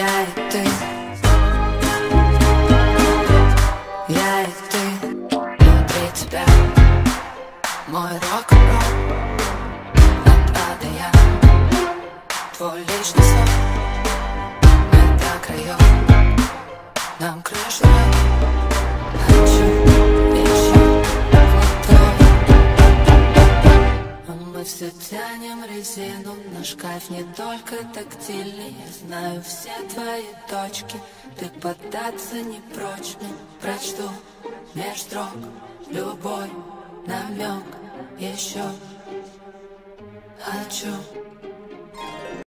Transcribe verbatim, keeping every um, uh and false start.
Я и ты, я и ты, внутри тебя. Мой рок-н-ролл от А до Я. Твой личный сон, мы до краев. Нам крышу нет. Хочу еще глоток. А мы все тянем резину. Наш кайф не только тактильный. Я знаю все твои точки. Ты поддаться не прочь. Но прочту меж строк любой намек. Еще хочу